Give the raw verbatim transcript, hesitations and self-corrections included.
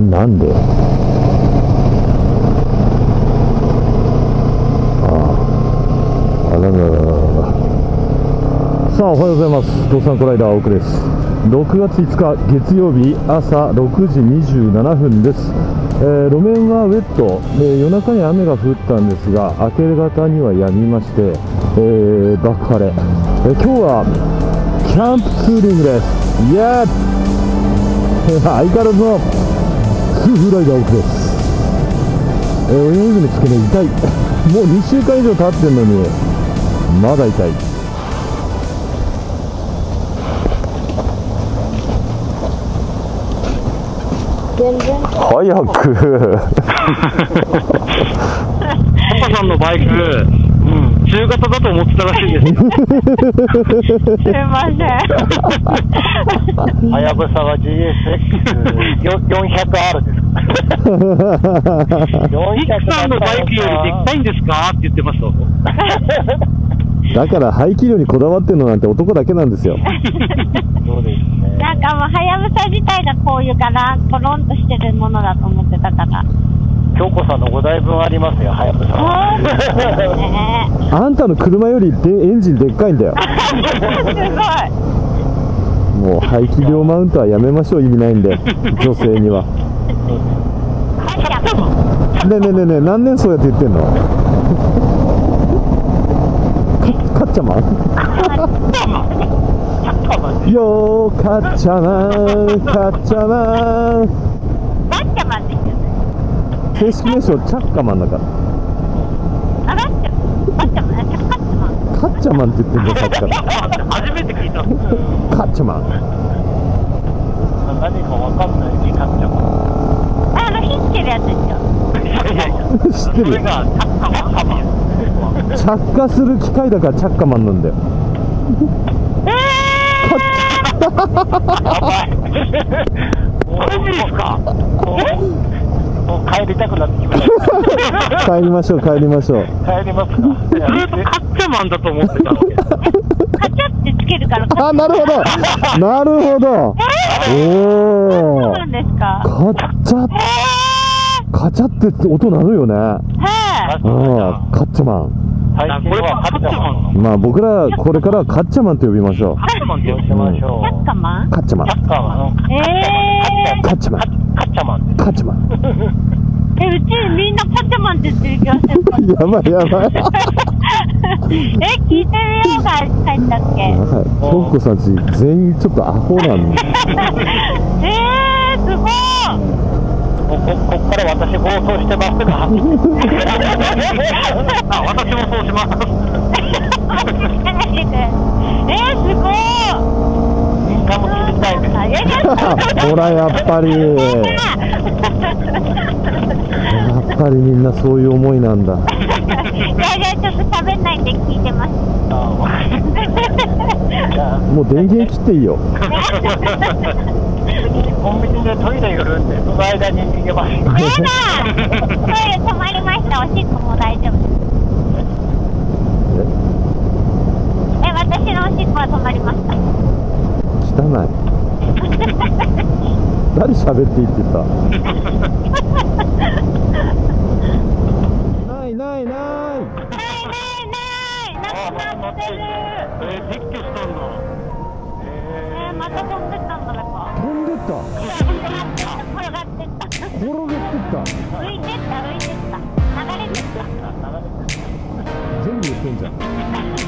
なんで？ああ、あららららら。さあ、おはようございます。ドサンコライダー奥です。ろくがついつか月曜日朝ろくじにじゅうななふんです。えー、路面はウェットで、夜中に雨が降ったんですが、明け方には止みまして、えー、爆晴れ。えー、今日はキャンプツーリングです。イエーイ相変わらずのツーフライダー奥です。えー、親指の付け根痛いもうにしゅうかん以上経ってんのにまだ痛い。 全然早くパパさんのバイク、うん、中型だと思ってたらしいです。 すいません。 はやぶさは ジーエスエックスよんひゃくアール です。ヒックさんのバイクよりでっかいんですかって言ってました。 だから排気量にこだわってるのなんて男だけなんですよ。 そうですね。 なんかもうはやぶさ自体がこういうかな、コロンとしてるものだと思ってたから。 京子さんのごだいぶんありますよ、はやぶさ。 ね、 あんたの車よりでエンジンでっかいんだよ。 すごい。 もう排気量マウントはやめましょう。意味ないんで、女性には。ねえねえねえねえ、何年そうやって言ってんの？かっちゃまんよーかっちゃまん、かっちゃまん。 ガッチャマンですよね。 正式名称チャッカマンだから。 あ、ガッチャガッチャマン、ガッチャマン。 カッチャマンって言ってんだよ、さっきから。 初めて聞いた。 カッチャマン。 何かわかんないし、カッチャマン。 あの、火つけるやつですよ。 知ってるよ。 それがチャッカマン。 着火する機械だからチャッカマンなんだよ。 やばい。マジですか？もう帰りたくなってきました。 帰りましょう、帰りましょう。 帰りますか？ずっとカッチャマンだと思ってたの。 カチャってつけるから。 あ、なるほど。なるほど。おお。 そうなんですか？ カチャ。カチャって音鳴るよね。 はい。 ああ、カッチャマン。 最近はカッチャマン。 まあ僕らこれからはカッチャマンと呼びましょう。 カッチャマンって呼びましょう。 チャッカマン？ カッチャマン。 チャッカマン。 えー。 カッチャマン。 カッチャマン。 カッチャマン。 え、うちみんなカチャマンって言ってる気がしてる。 やばいやばい。 え、聞いてみようか、帰ったっけ。 京子さんち全員ちょっとアホなんだ。 えー、すごい。 こここから私暴走してますが。あ、私もそうします。 えー、すごい。 みんなも知りたいです。 ほらやっぱり。やっぱりみんなそういう思いなんだ。 いやいや、ちょっと喋んないんで聞いてます。 もう電源切っていいよ。 コンビニでトイレ寄るんで、その間に逃げます。 やだ。トイレ止まりました。おしっこも大丈夫です。え、私のおしっこは止まりました。 汚い。誰喋っていいって言った？ないないない。ないないない。なくなってる。 えー、撤去したんだ。 えー、また飛んでったんだ、なんか。 飛んでった。 転がってった。 転がってった。 浮いてった、浮いてった。流れてった。 全部言ってんじゃん。